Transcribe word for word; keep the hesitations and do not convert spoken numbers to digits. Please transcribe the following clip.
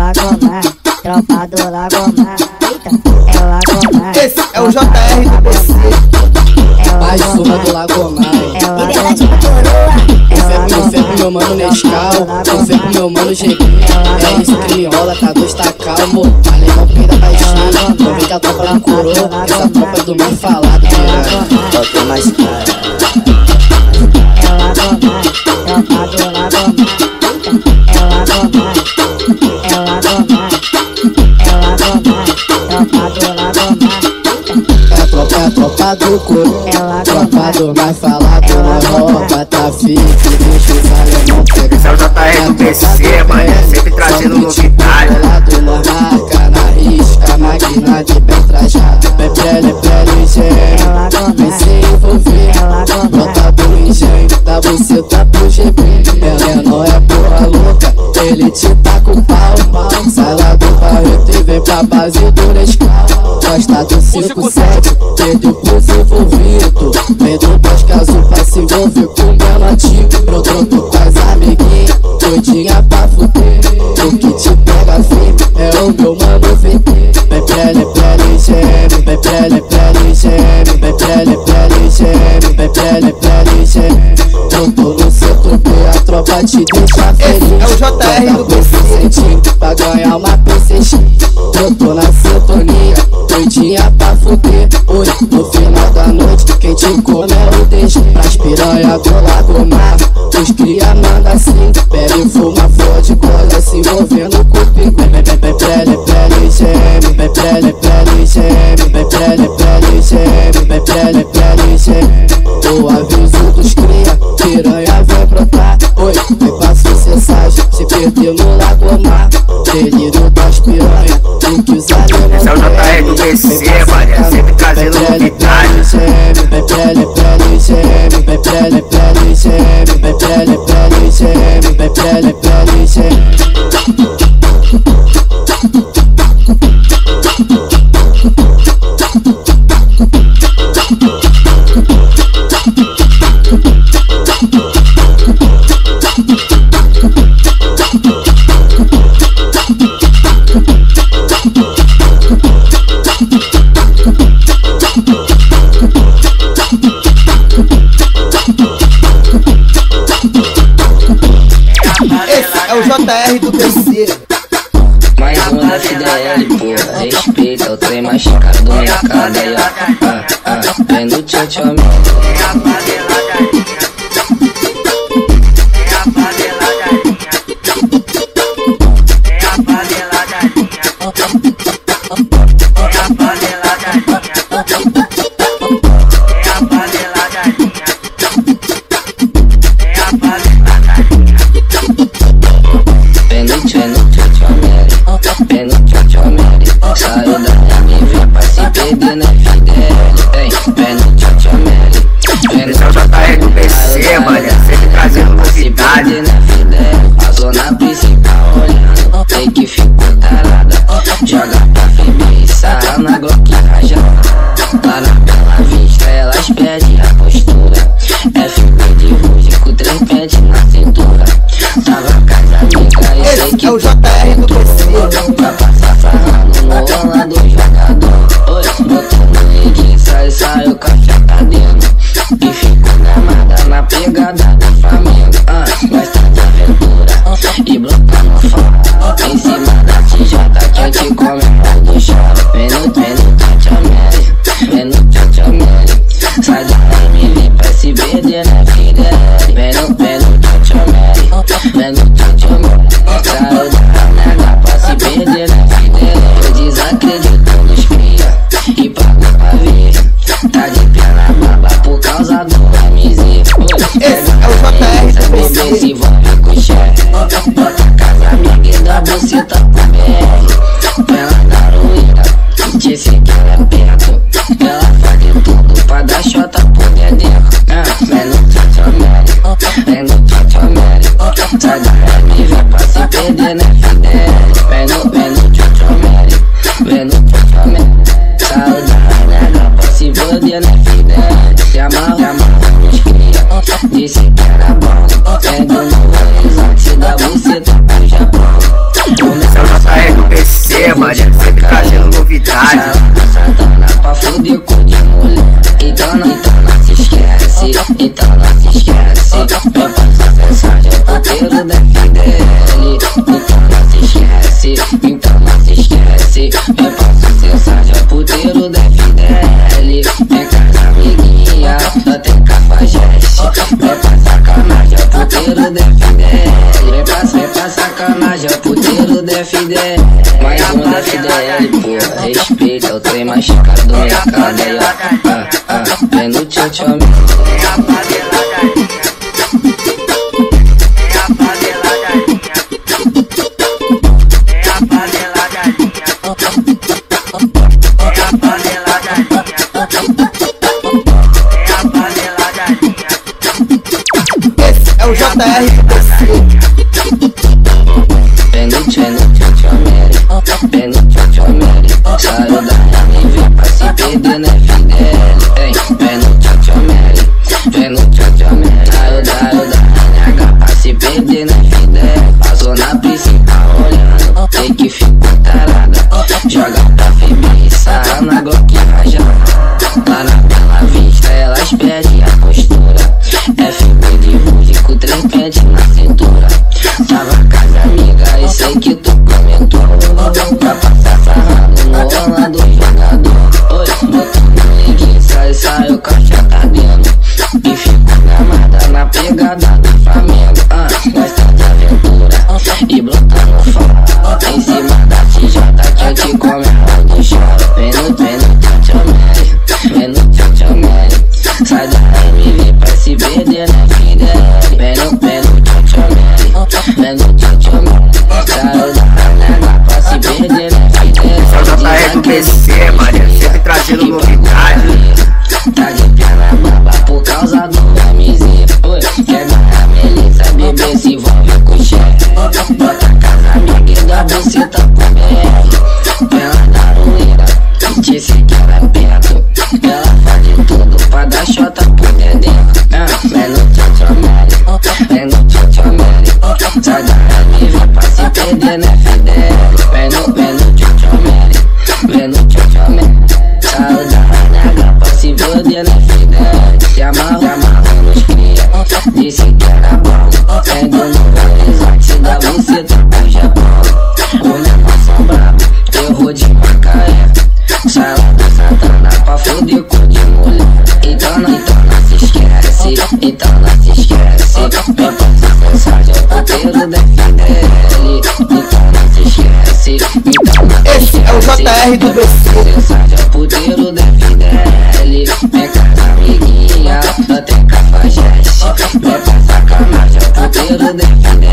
Lagomar, tropa do Lagomar. Eita, é o Lagomar. Esse é o J R do B C. Mais uma do Lagomar. Liberdade pra coroa. Eu fui pro meu mano Nescau, eu fui pro meu mano G P. É isso que me enrola, tá dois, tá calmo. Alemão peida tá cheio, não vem que a tropa não curou. Essa tropa é do mal falado, piranha. Bota mais cara. É o Lagomar, tropa do Lagomar. É o Lagomar, é o Lagomar. É o Lagomar, tropa do Lagomar. É a tropa, é a tropa do couro. Tropa do mais falado, nós rouba, tá fique, deixa os alemão pegar. Esse é o J R do B C, mano, sempre trazendo novidade. Pelado, nós marca na risca, máquina de bem trajado. Bem pele, pele, engenho, vem se envolver. Brota do engenho, da buceta pro G B. Ela não é porra louca, ele te tá com pau. Sai lá do barreto e vem pra base do Nescau. Gosta do cinco sete, perdeu pros envolvidos. Vem do bosque azul pra se envolver com o meu antigo. Eu troco com as amiguinhas, doidinha pra fuder. O que te pega firme é o meu mano V T. Vem prele, prele, geme, vem prele, prele, geme, vem prele, prele, geme, vem prele, prele, geme. Eu tô no centro e a tropa te deixa feliz. Esse é o J R do B C. Pra ganhar uma P C X. Eu tô na sintonia, doidinha pra fuder. Oi, no final da noite, quem te come é o D G. Pras piranha do Lagomar, os cria manda assim. Bebe, fuma, fode, cola, se envolvendo com o pico. Vem, vem, vem, prele, prele, geme. Vem, prele, prele, geme. Vem, prele, prele, geme. Vem, prele, prele, geme. O aviso dos cria, piranha vem brotar. Oi, vem pra sucessagem, se perder no Lagomar. Delírio das piranha, e que os alemão. Esse é o J R do B C, mano, sempre trazendo novidade. Vem prele, prele, geme. Vem prele, prele, geme. Vem prele, prele, geme. Vem prele, prele, geme. Esse é o J R do B C. Mais uma da F D L, porra. Respeita o trem mais caro do mercado aí, ó. Ah, ah, vem no tchau, tchau, saiu da M V pra se perder na F D L. Vem no tchau, tchau, Mary. Esse é o J R do B C, mano, sempre trazendo novidade. Na F D L, passou na principal olhando. Tem que ficou tarada. Joga pra firme e sarra na Glock rajada. Para pela vista, elas pedem a postura. F B de ruge com três pentes na cintura. Tava com as amigas e sei que é o J R do B C. pra passar sarrando no rola do jogador. Botou no link, sai, saiu com a chata dentro. E ficou gamada na pegada do Flamengo. Ah, gosta de aventura e bloca no fora. Em cima da T J, quem te come é do chão. Vem no, vem no tchau, Mary. Vem no tchau, Mary. Sai da M V pra se perder na F D L. Vem no, vem no tchau, Mary. Vem no tchau, Mary. Saiu da nega pra se perder na F D L. Eu desacredito nos cria e pago pra ver. Tá de pé na baba por causa do M Z. Esse é o J R do B C. Se envolve com o chefe. Bota a casa amiga e dá buceta pro B R. Pela garoeira, disse que ela é perto. Ela faz de tudo pra dar chota pro dedeco. Vem no tchau, Mary. Vem no tchau, Mary. Sai da M V pra se perder na F D L. Vem no, vem no tchau, Mary. Vem no tchau, Mary. Saiu da nega pra se perder na F D L. Se amarra, se amarra nos cria. Disse que era bom. Vem do novo horizonte, se dá buceta pro Japão. Esse é o J R mané, sempre trazendo novidade. Satana pra fuder com de mulher. Então não, então não se esquece, então não se esquece. Meu passa mensagem é puteiro da F D L. Então não se esquece, então não se esquece. Meu passa mensagem é puteiro da F D L. Vem casa amiguinha, só tem cafajeste. Vem pra sacanagem é puteiro da F D L. Vem pra, vem pra sacanagem é puteiro da F D L. Mais uma da F D L, porra, respeita o trem mais caro do mercado aí, ó. Ah, ah, vem no tchau tchau, meu. Esse é o J R do B C. Vem no tchau, no tchau tchau, Mary. Vem no tchau tchau, Mary. Saiu da rama e vem pra se perder na F D L. Vem no tchau tchau, Mary. Vem no tchau tchau, Mary. Saiu da, saiu da rama pra se perder na F D L. Passou na principal olhando, sei que ficou tarada. Joga pra febiça na Glock rajada. Lá na Bela Vista elas perdem a postura. F B de Ruge com três pentes na cintura. Tava com as amigas e sei que tu comentou. Pra passar sarrado no Orlando jogador. Oi, botou no linguiça e saiu caixa tá dentro. E ficou gramada na pegada do Flamengo. Ah, gosta de aventura e brotando fora. Em cima da T J que eu te come a do choro. Vem no, vem no tchau tchau Mary. Vem no tchau tchau Mary. Sai da M V pra se perder na F D L. Vem no, vem no tchau tchau Mary. Vem no tchau tchau Mary. Saiu da rama pra se perder na F D L. Só J R do B C, mané, sempre trazendo novidade. Tá de perna baba por causa do M Z. Oi, quer ganhar a Melissa, bebê se envolve com o chefe. Bota a casa amiga da buceta pro B R. Pela garoeira, disse que era perto. Ela faz de tudo pra dar chota pro dedé. Ah, vem no tchau tchau Mary. Vem no tchau tchau Mary. Sai da M V pra se perder na F D L. Vem no, vem no tchau tchau Mary. Vem no tchau tchau Mary. Saiu da rama pra se perder na F D L. Se amarra, se amarra nos cria. Disse que era bom. Vem do novo resort da buceta pro Japão. O negócio brabo, terror de Macaé. Sai lá do Santana pra foder com de mulher. Então não, então não se esquece, então não se esquece. Meu passa mensagem é puteiro da F D L. Então não se esquece, então não se esquece. Esse é o J R do B C. Mensagem é puteiro da F D L. Vem casa amiguinha, só tem cafajeste. Vem pra sacanagem é puteiro da F D L.